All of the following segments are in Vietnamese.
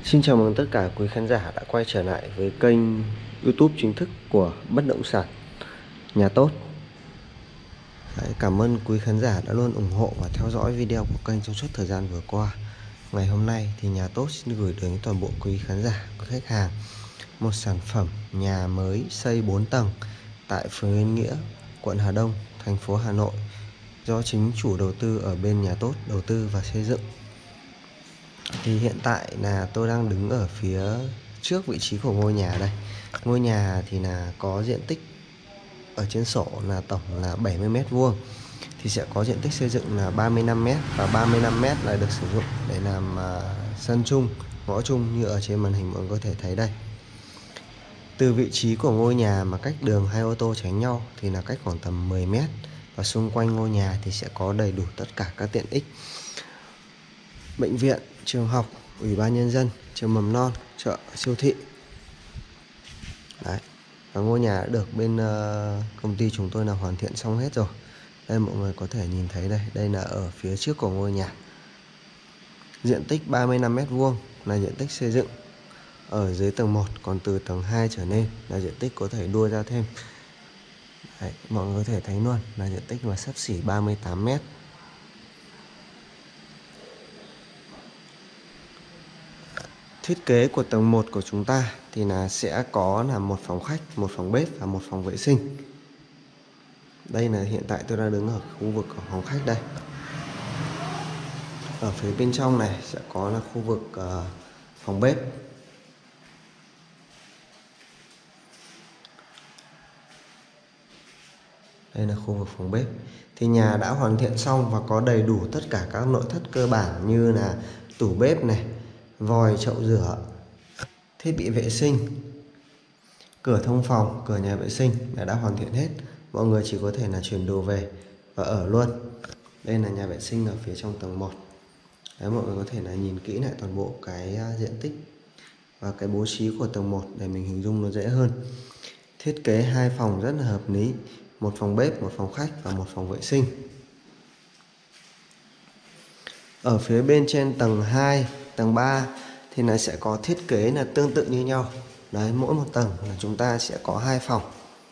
Xin chào mừng tất cả quý khán giả đã quay trở lại với kênh YouTube chính thức của Bất Động Sản Nhà Tốt. Cảm ơn quý khán giả đã luôn ủng hộ và theo dõi video của kênh trong suốt thời gian vừa qua. Ngày hôm nay thì Nhà Tốt xin gửi đến toàn bộ quý khán giả, quý khách hàng một sản phẩm nhà mới xây 4 tầng tại phường Yên Nghĩa, quận Hà Đông, thành phố Hà Nội, do chính chủ đầu tư ở bên Nhà Tốt đầu tư và xây dựng. Thì hiện tại là tôi đang đứng ở phía trước vị trí của ngôi nhà đây. Ngôi nhà thì là có diện tích ở trên sổ là tổng là 70 m². Thì sẽ có diện tích xây dựng là 35 m và 35 m là được sử dụng để làm sân chung, ngõ chung như ở trên màn hình mọi người có thể thấy đây. Từ vị trí của ngôi nhà mà cách đường hai ô tô tránh nhau thì là cách khoảng tầm 10 m, và xung quanh ngôi nhà thì sẽ có đầy đủ tất cả các tiện ích: bệnh viện, trường học, ủy ban nhân dân, trường mầm non, chợ, siêu thị. Đấy. Và ngôi nhà đã được bên công ty chúng tôi là hoàn thiện xong hết rồi. Đây mọi người có thể nhìn thấy đây, đây là ở phía trước của ngôi nhà. Diện tích 35 m² là diện tích xây dựng ở dưới tầng 1, còn từ tầng 2 trở lên là diện tích có thể đua ra thêm. Đấy, mọi người có thể thấy luôn là diện tích mà xấp xỉ 38 m. Thiết kế của tầng 1 của chúng ta thì là sẽ có là một phòng khách, một phòng bếp và một phòng vệ sinh. Đây là hiện tại tôi đang đứng ở khu vực của phòng khách đây. Ở phía bên trong này sẽ có là khu vực phòng bếp. Đây là khu vực phòng bếp. Thì nhà đã hoàn thiện xong và có đầy đủ tất cả các nội thất cơ bản như là tủ bếp này, vòi chậu rửa, thiết bị vệ sinh, cửa thông phòng, cửa nhà vệ sinh đã hoàn thiện hết. Mọi người chỉ có thể là chuyển đồ về và ở luôn. Đây là nhà vệ sinh ở phía trong tầng 1. Đấy, mọi người có thể là nhìn kỹ lại toàn bộ cái diện tích và cái bố trí của tầng 1 để mình hình dung nó dễ hơn. Thiết kế 2 phòng rất là hợp lý, một phòng bếp, một phòng khách và một phòng vệ sinh. Ở phía bên trên tầng 2, tầng 3 thì nó sẽ có thiết kế là tương tự như nhau. Đấy, mỗi một tầng là chúng ta sẽ có 2 phòng.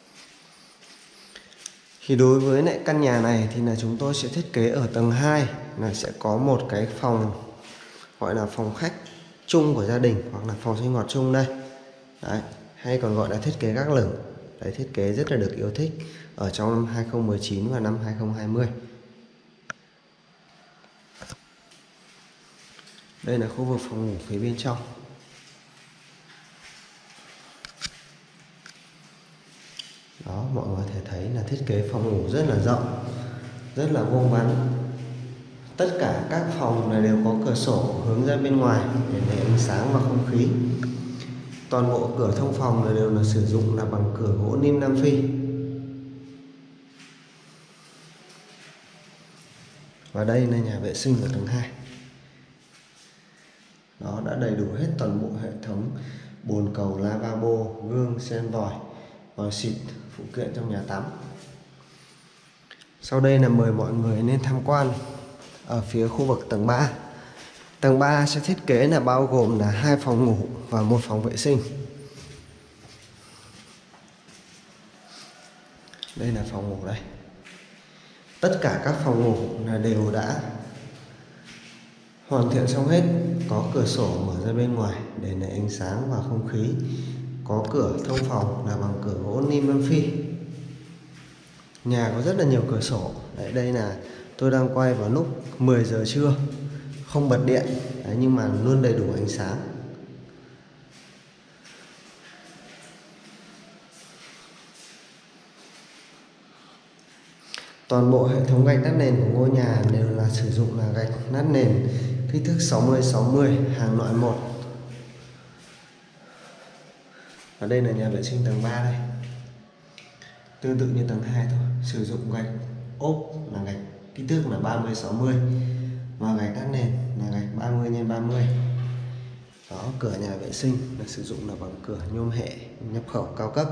Thì đối với lại căn nhà này thì là chúng tôi sẽ thiết kế ở tầng 2 là sẽ có một cái phòng gọi là phòng khách chung của gia đình hoặc là phòng sinh hoạt chung đây. Đấy, hay còn gọi là thiết kế gác lửng. Đấy, thiết kế rất là được yêu thích ở trong năm 2019 và năm 2020. Đây là khu vực phòng ngủ phía bên trong. Đó, mọi người có thể thấy là thiết kế phòng ngủ rất là rộng, rất là vuông vắn. Tất cả các phòng này đều có cửa sổ hướng ra bên ngoài để lấy ánh sáng và không khí. Toàn bộ cửa thông phòng này đều là sử dụng là bằng cửa gỗ lim Nam Phi. Và đây là nhà vệ sinh ở tầng 2. Đó, đã đầy đủ hết toàn bộ hệ thống bồn cầu, lavabo, gương, sen vòi, vòi xịt, phụ kiện trong nhà tắm. Sau đây là mời mọi người nên tham quan ở phía khu vực tầng 3. Tầng 3 sẽ thiết kế là bao gồm là 2 phòng ngủ và 1 phòng vệ sinh. Đây là phòng ngủ đây. Tất cả các phòng ngủ là đều đã hoàn thiện xong hết. Có cửa sổ mở ra bên ngoài để lấy ánh sáng và không khí. Có cửa thông phòng là bằng cửa gỗ lim Nam Phi. Nhà có rất là nhiều cửa sổ. Đấy, đây là tôi đang quay vào lúc 10 giờ trưa, không bật điện. Đấy, nhưng mà luôn đầy đủ ánh sáng. Toàn bộ hệ thống gạch nát nền của ngôi nhà đều là sử dụng là gạch nát nền kích thước 60-60, hàng loại 1. Và đây là nhà vệ sinh tầng 3 đây. Tương tự như tầng 2 thôi, sử dụng gạch ốp là gạch kích thước là 30-60 và gạch nát nền là gạch 30x30. Đó, cửa nhà vệ sinh là sử dụng là bằng cửa nhôm hệ nhập khẩu cao cấp.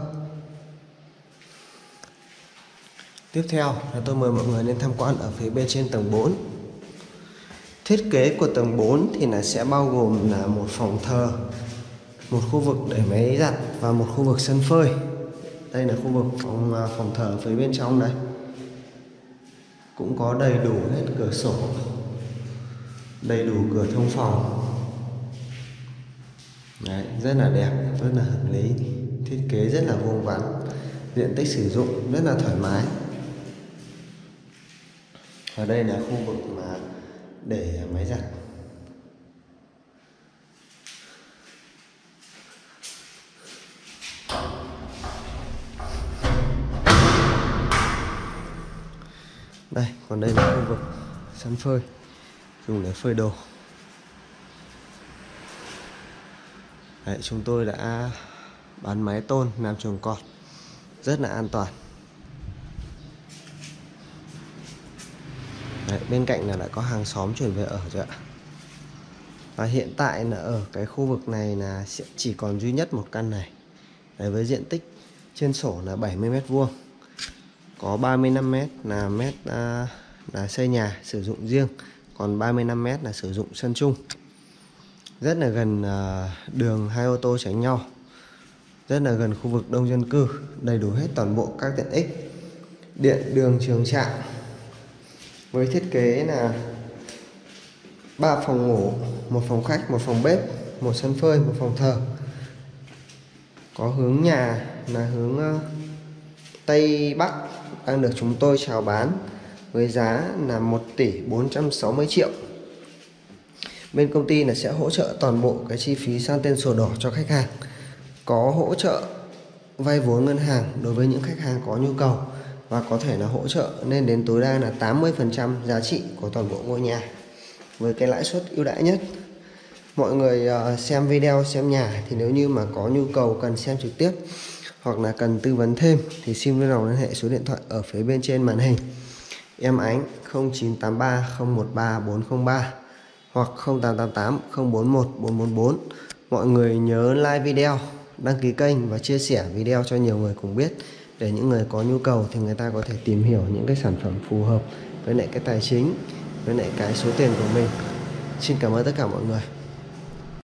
Tiếp theo là tôi mời mọi người lên tham quan ở phía bên trên tầng 4. Thiết kế của tầng 4 thì là sẽ bao gồm là một phòng thờ, một khu vực để máy giặt và một khu vực sân phơi. Đây là khu vực phòng thờ phía bên trong đây. Cũng có đầy đủ hết cửa sổ, đầy đủ cửa thông phòng. Đấy, rất là đẹp, rất là hợp lý. Thiết kế rất là vuông vắn, diện tích sử dụng rất là thoải mái. Ở đây là khu vực mà để máy giặt. Đây, còn đây là khu vực sân phơi, dùng để phơi đồ. Đấy, chúng tôi đã bán mái tôn làm chuồng cọp rất là an toàn. Đấy, bên cạnh là đã có hàng xóm chuyển về ở rồi ạ. Và hiện tại là ở cái khu vực này là chỉ còn duy nhất một căn này. Đấy, với diện tích trên sổ là 70 m², có 35 m là xây nhà sử dụng riêng, còn 35 m là sử dụng sân chung. Rất là gần đường hai ô tô tránh nhau, rất là gần khu vực đông dân cư, đầy đủ hết toàn bộ các tiện ích, điện, đường, trường trạm. Với thiết kế là 3 phòng ngủ, 1 phòng khách, 1 phòng bếp, 1 sân phơi, 1 phòng thờ. Có hướng nhà là hướng Tây Bắc, đang được chúng tôi chào bán với giá là 1.460.000.000. Bên công ty là sẽ hỗ trợ toàn bộ cái chi phí sang tên sổ đỏ cho khách hàng. Có hỗ trợ vay vốn ngân hàng đối với những khách hàng có nhu cầu, và có thể là hỗ trợ lên đến tối đa là 80% giá trị của toàn bộ ngôi nhà với cái lãi suất ưu đãi nhất. Mọi người xem video, xem nhà thì nếu như mà có nhu cầu cần xem trực tiếp hoặc là cần tư vấn thêm thì xin vui lòng liên hệ số điện thoại ở phía bên trên màn hình. Em Ánh 0983 013 403 hoặc 0888 041 444. Mọi người nhớ like video, đăng ký kênh và chia sẻ video cho nhiều người cùng biết, để những người có nhu cầu thì người ta có thể tìm hiểu những cái sản phẩm phù hợp với lại cái tài chính, với lại cái số tiền của mình. Xin cảm ơn tất cả mọi người.